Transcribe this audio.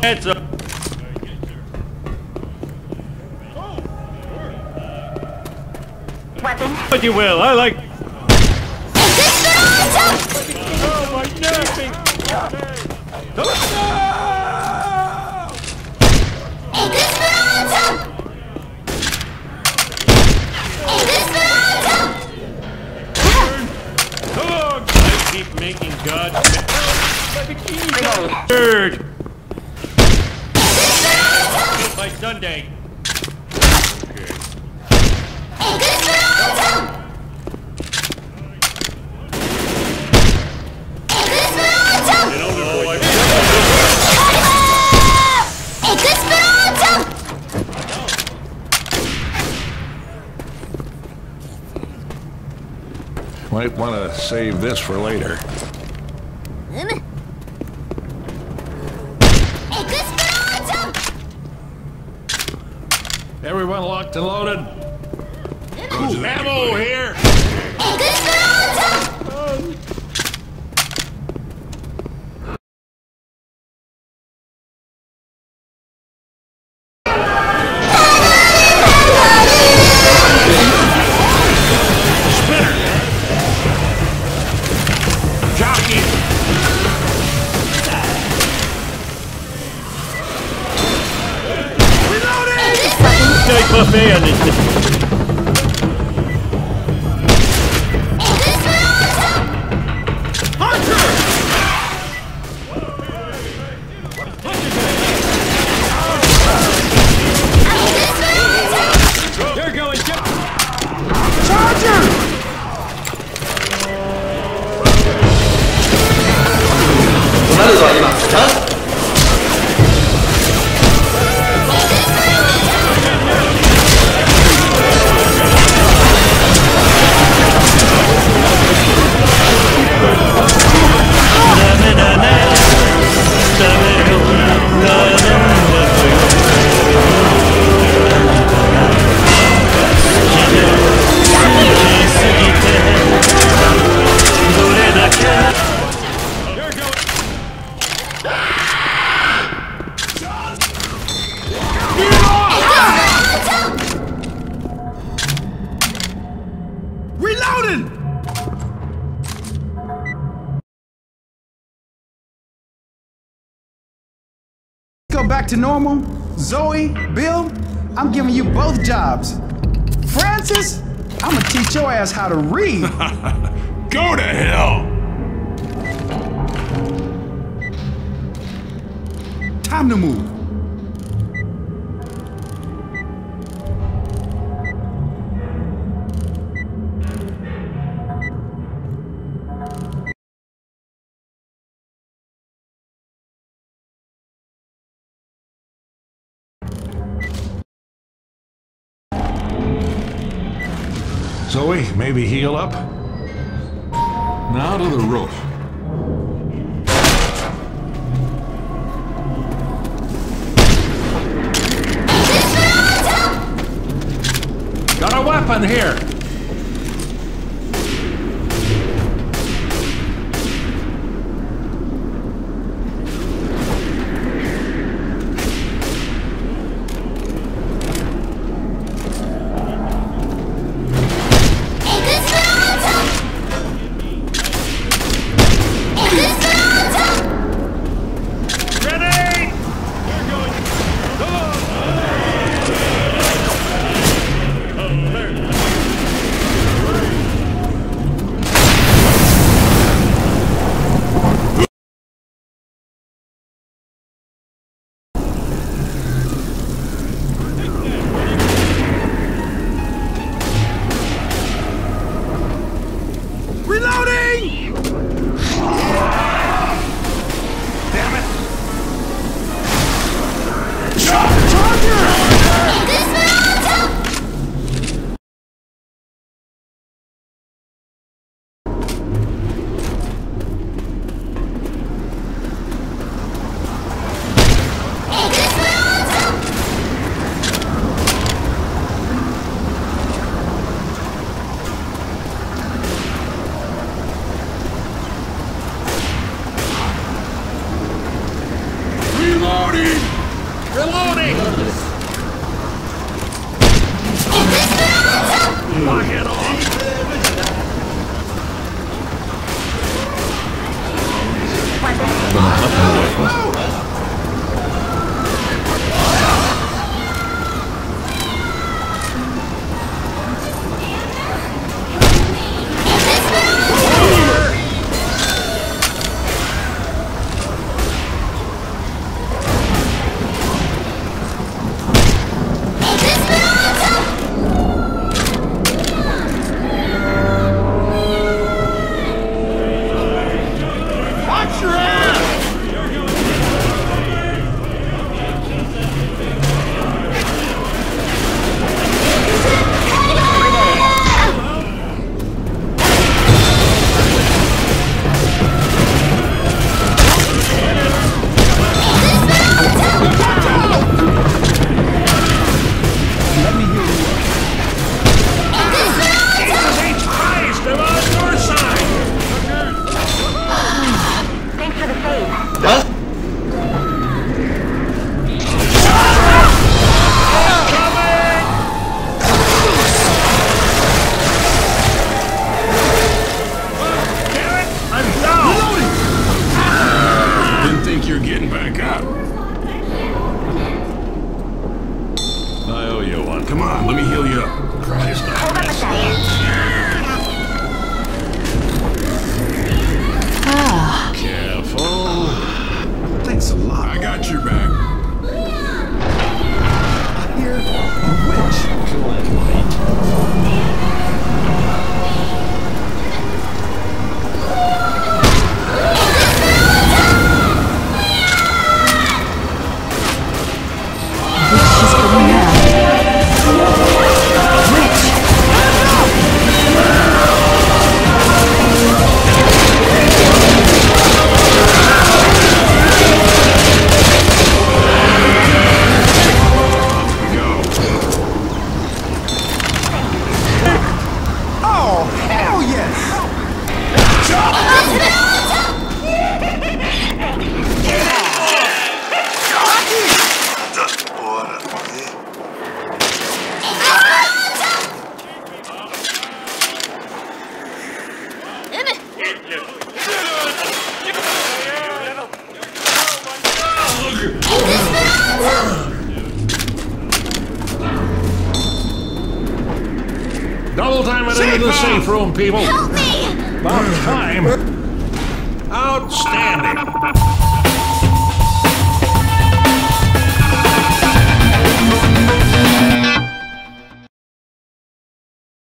Heads up. Weapon. But you will. I like. Oh my nerve! I keep making God third. By Sunday. Might want to save this for later. Everyone locked and loaded? Cool. Ammo here! Buffet on this thing. They're going Charger! Go back to normal? Zoe, Bill, I'm giving you both jobs. Francis, I'm gonna teach your ass how to read. Go to hell! Time to move. Zoe, maybe heal up? Now to the roof. Got a weapon here! Get into the safe room, people. Help me! About time. Outstanding.